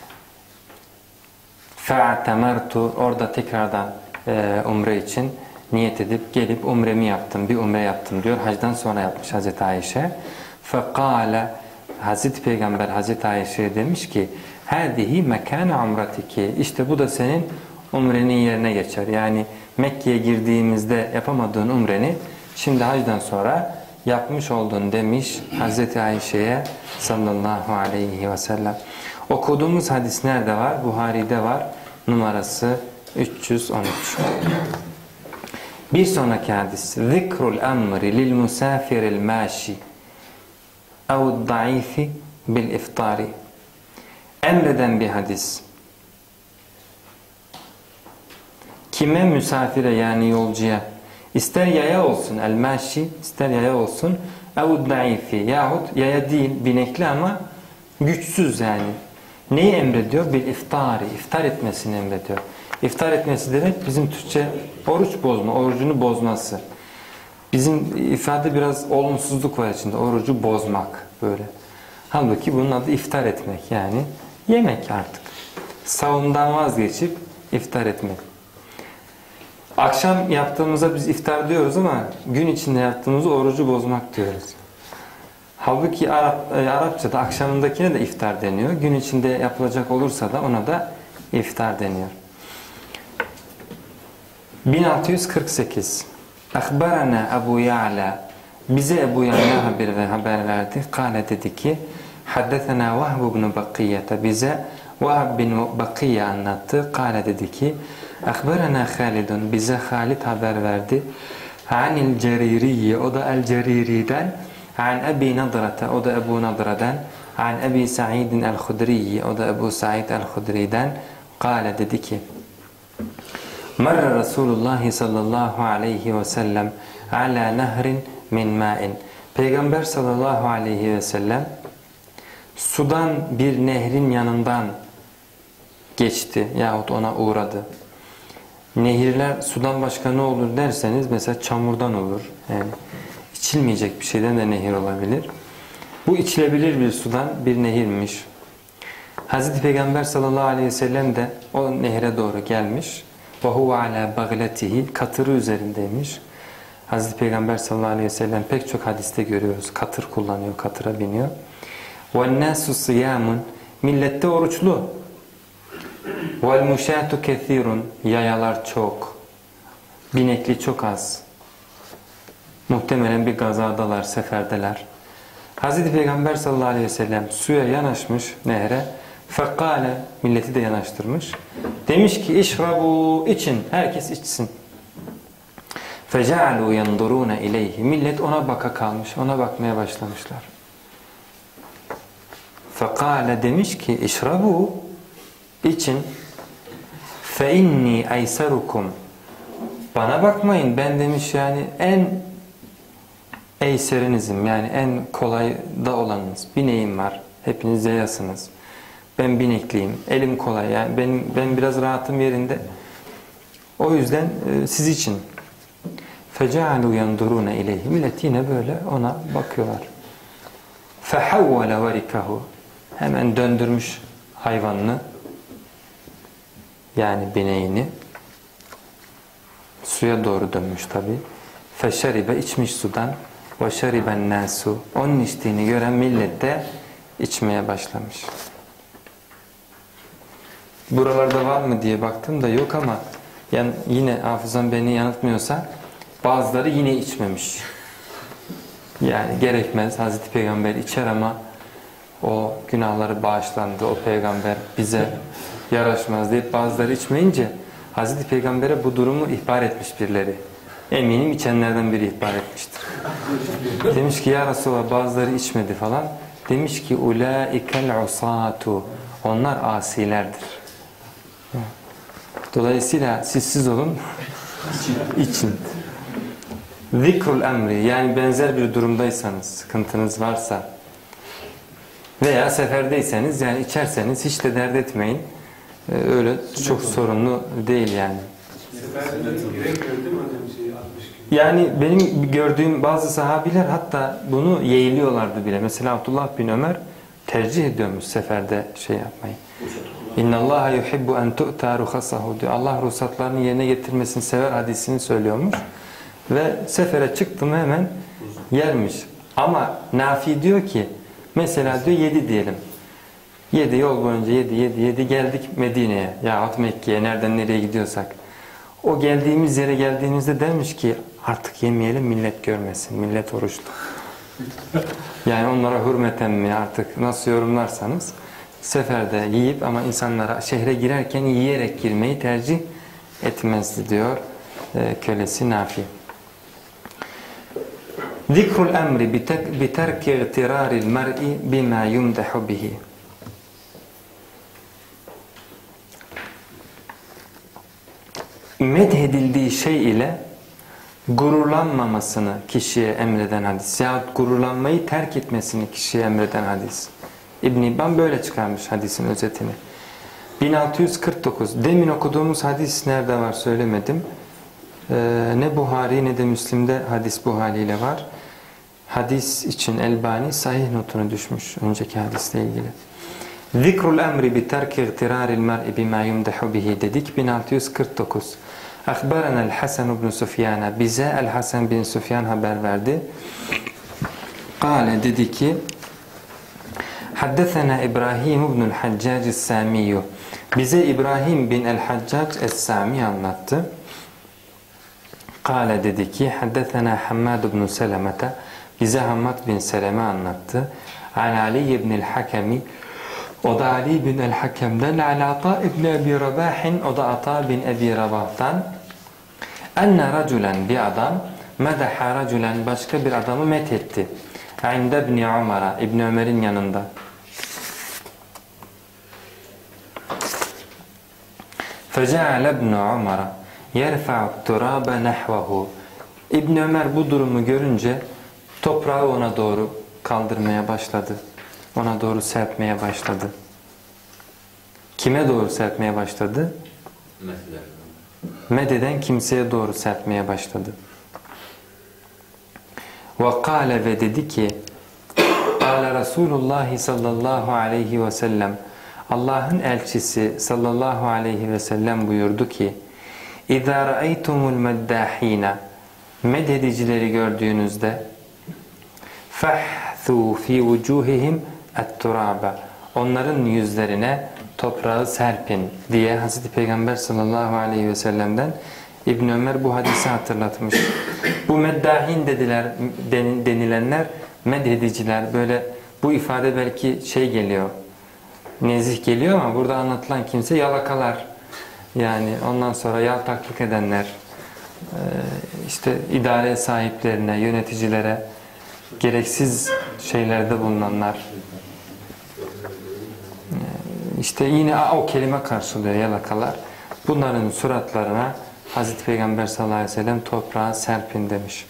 [SPEAKER 1] فَاَعْتَمَرْتُ orada tekrardan umre için niyet edip gelip umremi yaptım, bir umre yaptım diyor. Hacdan sonra yapmış Hazreti Ayşe. فَقَالَ Hazreti Peygamber Hazreti Ayşe'ye demiş ki هَذِهِ مَكَانَ عُمْرَتِكِ işte bu da senin umrenin yerine geçer. Yani Mekke'ye girdiğimizde yapamadığın umreni şimdi hacdan sonra yapmış oldun demiş Hazreti Ayşe'ye sallallahu aleyhi ve sellem. Okuduğumuz hadis nerede var? Buhari'de var. Numarası 313. Bir sonraki hadis. Zikrul emri lil musafiril maşi ev daifi bil iftari. Emreden bir hadis. Kime misafire yani yolcuya ister yaya olsun el maşi ister yaya olsun ev daifi yahut yaya değil binekli ama güçsüz yani. Neyi emrediyor? Bil iftari. İftar etmesini emrediyor. İftar etmesi demek bizim Türkçe oruç bozma, orucunu bozması. Bizim ifade biraz olumsuzluk var içinde. Orucu bozmak böyle. Halbuki bunun adı iftar etmek yani. Yemek artık. Savundan vazgeçip iftar etmek. Akşam yaptığımızda biz iftar diyoruz ama gün içinde yaptığımızda orucu bozmak diyoruz. Halbuki Arapçada akşamındakine de iftar deniyor. Gün içinde yapılacak olursa da ona da iftar deniyor. 1648 Akhbarana Ebu Ya'la bize Ebu Ya'la haber verdi. Kale dedi ki Haddethena Vahb ibn Bakiyyete bize Vahb bin Bakiyye anlattı. Kale dedi ki Akhbarana Halidun bize Halid haber verdi. Anil Ceririye o da El Ceriri'den An Ebi Nadra'ta o da Ebu Nadra'dan An Ebi Sa'id el-Hudri, o da Ebu Sa'id el-Hudri'den kâle dedi ki Merre Resulullah sallallahu aleyhi ve sellem ala nehrin min ma'in. Peygamber sallallahu aleyhi ve sellem sudan bir nehrin yanından geçti yahut ona uğradı. Nehirler sudan başka ne olur derseniz mesela çamurdan olur. Yani içilmeyecek bir şeyden de nehir olabilir. Bu içilebilir bir sudan bir nehirmiş. Hazreti Peygamber sallallahu aleyhi ve sellem de o nehre doğru gelmiş. وَهُوَ عَلَى بَغْلَتِهِ Katırı üzerindeymiş. Hazreti Peygamber sallallahu aleyhi ve sellem pek çok hadiste görüyoruz. Katır kullanıyor, katıra biniyor. وَالنَّاسُ صِيَامٌ Millette oruçlu. وَالْمُشَاتُ كَثِيرٌ Yayalar çok. Binekli çok az. Muhtemelen bir gazadalar, seferdeler. Hazreti Peygamber sallallahu aleyhi ve sellem suya yanaşmış nehre. فَقَالَ Milleti de yanaştırmış. Demiş ki işrabu için. Herkes içsin. فَجَعَلُوا يَنْظُرُونَ اِلَيْهِ Millet ona baka kalmış. Ona bakmaya başlamışlar. فَقَالَ Demiş ki işrabu için. فَاِنِّي اَيْسَرُكُمْ Bana bakmayın. Ben demiş yani en eyserinizim. Yani en kolayda olanınız. Bineğim var. Hepiniz yayasınız. Ben binekliyim. Elim kolay. Yani ben biraz rahatım yerinde. O yüzden siz için. فَجَعَلُوا يَنْدُرُونَ اِلَيْهِ Millet yine böyle ona bakıyorlar. فَحَوَّلَ وَرِكَهُ Hemen döndürmüş hayvanını. Yani bineğini. Suya doğru dönmüş tabi. فَشَرِبَ içmiş sudan. وَشَرِبَ النَّاسُ Onun içtiğini gören millet de içmeye başlamış. Buralarda var mı diye baktım da yok ama yani yine hafızam beni yanıltmıyorsa bazıları yine içmemiş. Yani gerekmez. Hazreti Peygamber içer ama o günahları bağışlandı. O peygamber bize yaraşmaz deyip bazıları içmeyince Hazreti Peygamber'e bu durumu ihbar etmiş birileri. Eminim içenlerden biri ihbar etmiştir. Demiş ki ya Resulallah bazıları içmedi falan. Demiş ki ulaikel usatu Onlar asilerdir. Dolayısıyla siz olun, için. Zikrul emri yani benzer bir durumdaysanız, sıkıntınız varsa veya seferdeyseniz yani içerseniz hiç de dert etmeyin. Öyle çok sorunlu değil yani. Yani benim gördüğüm bazı sahabiler hatta bunu yeğliyorlardı bile. Mesela Abdullah bin Ömer tercih ediyormuş seferde şey yapmayı. İnnallaha yuhibbu en tu'ta ruhasahu diyor. Allah ruhsatlarını yerine getirmesini sever hadisini söylüyormuş. Ve sefere çıktı mı hemen yermiş. Ama Nafi diyor ki mesela diyor 7 diyelim. 7 yol boyunca 7 geldik Medine'ye yahut Mekke'ye nereden nereye gidiyorsak. O geldiğimiz yere geldiğimizde demiş ki artık yemeyelim millet görmesin. Millet oruçlu. Yani onlara hürmeten mi artık nasıl yorumlarsanız seferde yiyip ama insanlara şehre girerken yiyerek girmeyi tercih etmezdi diyor kölesi Nafi. Zikrul emri bi terki igtiraril mer'i bima yumdahu bihi. Medhedildiği şey ile gururlanmamasını kişiye emreden hadis yahut gururlanmayı terk etmesini kişiye emreden hadis. İbn İbban böyle çıkarmış hadisin özetini. 1649. Demin okuduğumuz hadis nerede var söylemedim. Ne Buhari ne de Müslim'de hadis bu haliyle var. Hadis için Elbani sahih notunu düşmüş önceki hadisle ilgili. Zikrul emri bi terki igtiraril mer'i bima yumdahu bihi dedik. 1649. Akhbarana el-Hasan ibn Sufyan. Bize el-Hasan bin Sufyan haber verdi. Kale dedi ki Haddesena İbrahim ibn el-Haccac es-Sami. Bize İbrahim bin el-Haccac es-Sami anlattı. Kale dedi ki Haddesena Hammad ibn Selamete. Bize Hammad bin Seleme anlattı. An Ali ibn el-Hakemi. O da Ali bin el-Hakem'den Ala Ata ibn Ebi Rabah'in. O da Ata bin Ebi Rabah'tan enne raculen bir adam medaha raculen başka bir adamı methetti. İnde İbni Umar'a İbni Ömer'in yanında. فَجَعَلَ ابْنُ عُمَرَ يَرْفَعُ التُّرَابَ نَحْوَهُ. İbn Ömer bu durumu görünce toprağı ona doğru kaldırmaya başladı. Ona doğru serpmeye başladı. Kime doğru serpmeye başladı? Mededen kimseye doğru serpmeye başladı. وَقَالَ ve dedi ki قَالَ Resulullah sallallahu aleyhi ve sellem, Allah'ın elçisi sallallahu aleyhi ve sellem buyurdu ki اِذَا رَأَيْتُمُ الْمَدَّاحِينَ Mededicileri gördüğünüzde فَحْثُوا فِي وُجُوهِهِمْ التُّرَابَ Onların yüzlerine toprağı serpin diye Hazreti Peygamber sallallahu aleyhi ve sellem'den İbn Ömer bu hadisi hatırlatmış. Bu meddahin denilenler medhediciler. Böyle bu ifade belki şey geliyor, nezih geliyor ama burada anlatılan kimse yalakalar. Yani ondan sonra yaltaklık edenler, işte idare sahiplerine, yöneticilere gereksiz şeylerde bulunanlar. İşte yine o kelime karşılıyor yalakalar. Bunların suratlarına Hazreti Peygamber sallallahu aleyhi ve sellem toprağa serpin demiş.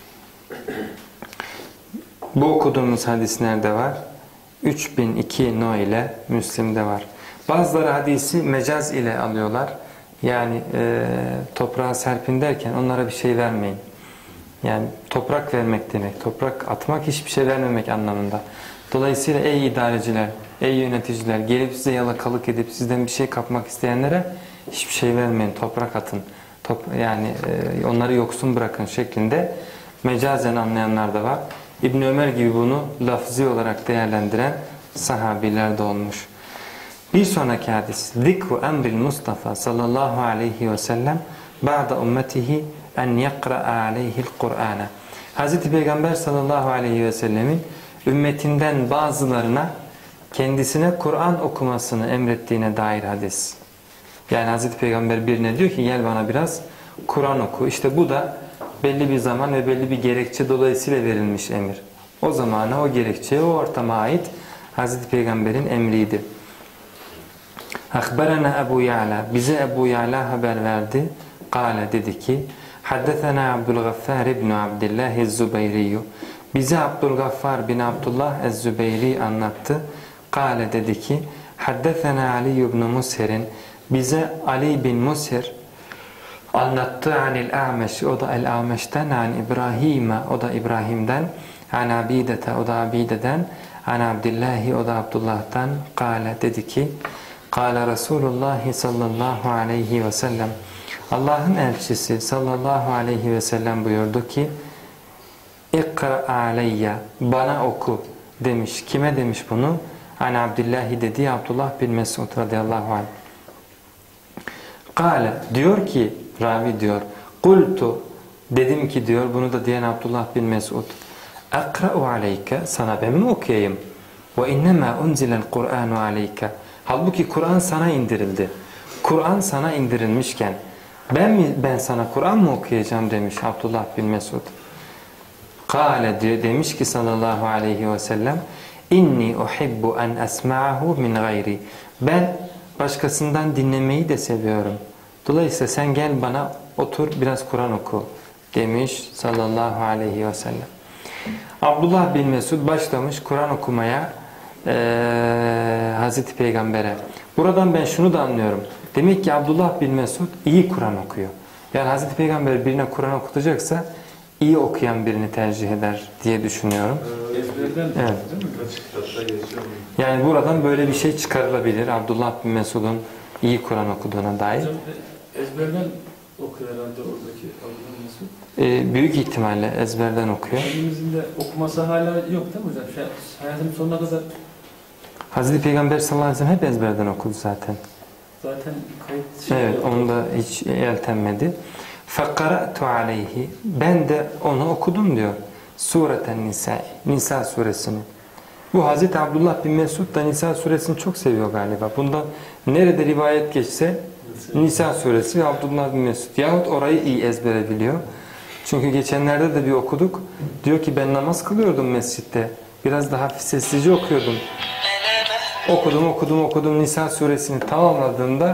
[SPEAKER 1] Bu okuduğumuz hadis nerede var? 3002 no ile Müslim'de var. Bazıları hadisi mecaz ile alıyorlar. Yani toprağa serpin derken onlara bir şey vermeyin. Yani toprak vermek demek. Toprak atmak hiçbir şey vermemek anlamında. Dolayısıyla ey idareciler, ey yöneticiler gelip size yalakalık edip sizden bir şey kapmak isteyenlere hiçbir şey vermeyin. Toprak atın. Yani onları yoksun bırakın şeklinde mecazen anlayanlar da var. İbn Ömer gibi bunu lafzi olarak değerlendiren sahabiler de olmuş. Bir sonraki hadis. Zikru emril Mustafa sallallahu aleyhi ve sellem ba'da ummetihi en yakra'a aleyhil Kur'an'a. Hazreti Peygamber sallallahu aleyhi ve sellemin ümmetinden bazılarına kendisine Kur'an okumasını emrettiğine dair hadis. Yani Hazreti Peygamber birine diyor ki gel bana biraz Kur'an oku. İşte bu da belli bir zaman ve belli bir gerekçe dolayısıyla verilmiş emir. O zamana, o gerekçeye, o ortama ait Hazreti Peygamber'in emriydi. Akberana Ebu Ya'la, bize Ebu Ya'la haber verdi. Kale dedi ki Haddethena Abdülgaffar ibn Abdullah ez-Zübeyri. Bize Abdülgaffar bin Abdullah ez-Zübeyri anlattı. Kale dedi ki Haddethena Ali ibn Musher'in, bize Ali bin Musher anlattı anil A'meş, o da el-A'meş'ten, an İbrahim'e, o da İbrahim'den, an Abidete, o da Abide'den, an Abdillahi, o da Abdullah'tan. Kale dedi ki Kale Resulullah sallallahu aleyhi ve sellem, Allah'ın elçisi sallallahu aleyhi ve sellem buyurdu ki İkra aleyye, bana oku demiş. Kime demiş bunu? An Abdillahi dediği Abdullah bin Mesud radıyallahu anh. Kale diyor ki, ravi diyor, kultu dedim ki diyor, bunu da diyen Abdullah bin Mesud, akra'u aleyke, sana ben mi okuyayım? Ve innema unzilel Kur'anu aleyke. Halbuki Kur'an sana indirildi. Kur'an sana indirilmişken ben sana Kur'an mı okuyacağım demiş Abdullah bin Mesud. Kale diyor, demiş ki sallallahu aleyhi ve sellem inni uhibbu en esma'ahu min gayri. Ben başkasından dinlemeyi de seviyorum. Dolayısıyla sen gel bana otur biraz Kur'an oku demiş sallallahu aleyhi ve sellem. Abdullah bin Mesud başlamış Kur'an okumaya Hazreti Peygamber'e. Buradan ben şunu da anlıyorum. Demek ki Abdullah bin Mesud iyi Kur'an okuyor. Yani Hazreti Peygamber birine Kur'an okutacaksa iyi okuyan birini tercih eder diye düşünüyorum.
[SPEAKER 3] Ezberden
[SPEAKER 1] evet. Yani buradan böyle bir şey çıkarılabilir. Abdullah bin Mesud'un iyi Kur'an okuduğuna dair.
[SPEAKER 3] Hocam, ezberden okuyor herhalde oradaki Abdullah Mesud.
[SPEAKER 1] Büyük ihtimalle ezberden okuyor.
[SPEAKER 3] Elimizin de okuması hala yok değil mi hocam? Hayatın sonuna kadar
[SPEAKER 1] Hazreti Peygamber sallallahu aleyhi ve sellem hep ezberden okudu zaten.
[SPEAKER 3] zaten kayıt
[SPEAKER 1] Evet, onu da hiç yeltenmedi. فَقَرَأْتُ عَلَيْهِ Ben de onu okudum diyor. Sureten Nisa, Nisa suresini. Bu Hazreti Abdullah bin Mesud da Nisa suresini çok seviyor galiba. Bundan nerede rivayet geçse Nisa suresi ve Abdullah bin Mesud. Yahut orayı iyi ezbere biliyor. Çünkü geçenlerde de bir okuduk. Diyor ki ben namaz kılıyordum mescitte. Biraz daha sessizce okuyordum. Okudum Nisa suresini tamamladığımda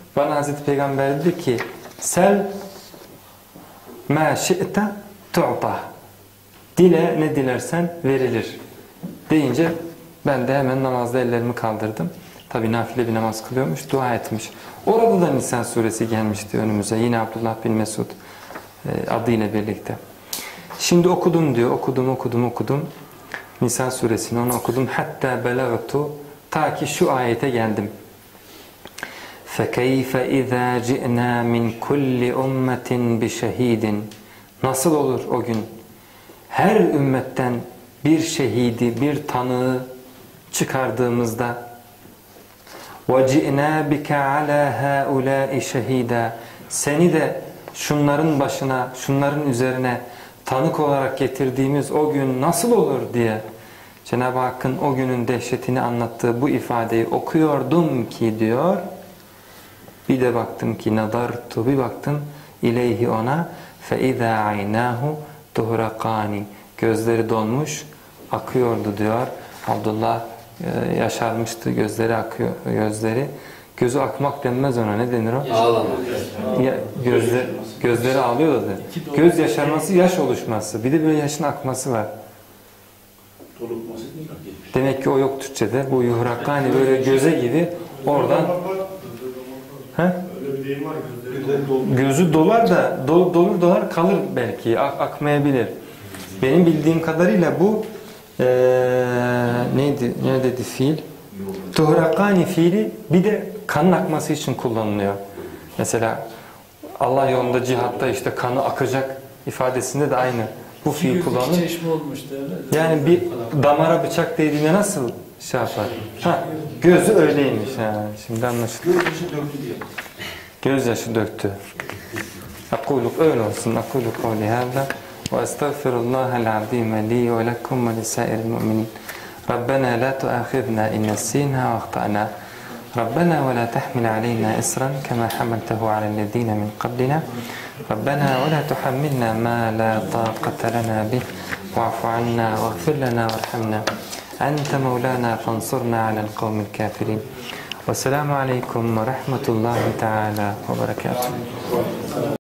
[SPEAKER 1] Bana Hazreti Peygamber dedi ki sel ma şi'te tu'ta. Dile ne dilersen verilir. Deyince ben de hemen namazda ellerimi kaldırdım. Tabi nafile bir namaz kılıyormuş, dua etmiş. Orada da Nisa suresi gelmişti önümüze. Yine Abdullah bin Mesud adıyla birlikte. Şimdi okudum diyor. Okudum. Nisa suresini onu okudum. Hatta belagtu. Ta ki şu ayete geldim. فَكَيْفَ اِذَا جِئْنَا مِنْ كُلِّ اُمَّةٍ بِشَهِيدٍ. Nasıl olur o gün? Her ümmetten bir şehidi, bir tanığı çıkardığımızda وَجِئْنَا بِكَ عَلَى هَؤُلَاءِ شَهِيدًا. Seni de şunların başına, şunların üzerine tanık olarak getirdiğimiz o gün nasıl olur diye Cenab-ı Hakk'ın o günün dehşetini anlattığı bu ifadeyi okuyordum ki diyor. Bir de baktım ki nadartu, bir baktım ileyhi ona فَاِذَا عَيْنَاهُ تُهْرَقَانِ. Gözleri donmuş, akıyordu diyor. Abdullah yaşarmıştı, gözleri akıyor, gözleri. Gözü akmak denmez ona, ne denir o?
[SPEAKER 4] Ağlamak.
[SPEAKER 1] Gözleri ağlıyor da. Göz yaşarması, yaş oluşması. Bir de böyle yaşın akması var.
[SPEAKER 3] Dolukması değil mi?
[SPEAKER 1] Demek ki o yok Türkçe'de. Bu yuhrakkani böyle göze gibi oradan. He?
[SPEAKER 2] Öyle bir deyim var ya.
[SPEAKER 1] Gözü dolar da dolar kalır belki, akmayabilir. Benim bildiğim kadarıyla bu neydi? Ne dedi fiil? Tuhrakani fiili bir de kanın akması için kullanılıyor. Mesela Allah yolunda cihatta işte kanı akacak ifadesinde de aynı bu fiil kullanılır.
[SPEAKER 3] Çeşme olmuş derler.
[SPEAKER 1] Yani bir damara bıçak değdiğinde nasıl şey yapar? Ha, gözü öyleymiş. Ha, şimdi anlaşıldı. Gözyaşı döktü. Akuluk öyle olsun. Akuluk kavli hâzâ ve estağfirullâhel azîme li ve lekum ve lisâiril mu'minin. Rabbena la tuâkhidna in nessînâ ve ahta'nâ. Rabbena ve la tahmil aleyna isran kema hamaltehu alellezîne min qablina. Rabbena ve la tuhammilna ma la tâqate lana bih. Wa'fu anna veğfir lana verhamna. Ente mevlana fansurna alel kavmil kafirin. Vesselamu aleyküm ve rahmetullahi teala ve berekatuhu.